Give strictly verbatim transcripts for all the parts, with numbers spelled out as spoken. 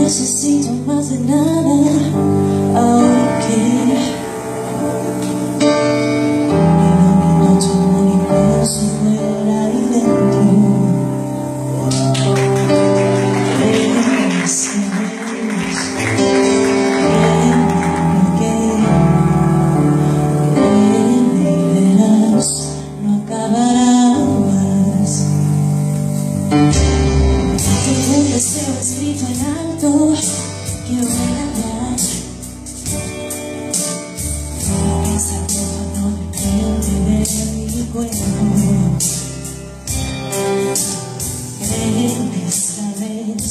necesito más de nada, ahora que ilumino tu universo fuera y dentro. Ves, ves, créeme y verás, no acabará más. Tengo un deseo escrito en alto, quiero regalar que esa ropa no depende de mi cuerpo. Créeme esta vez,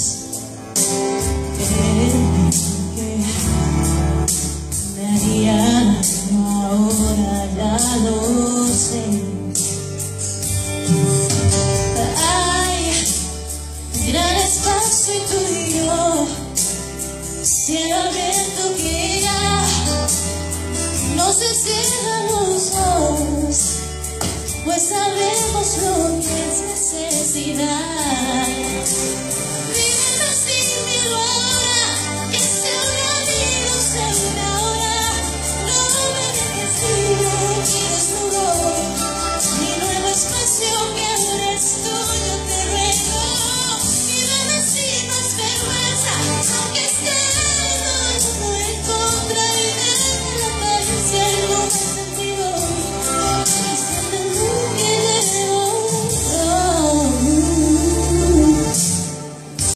créeme que me haría daño ahora, ya lo sé. Gran espacio y tú y yo, cielo abierto que ya no se cierran los ojos, pues sabemos lo que es necesidad.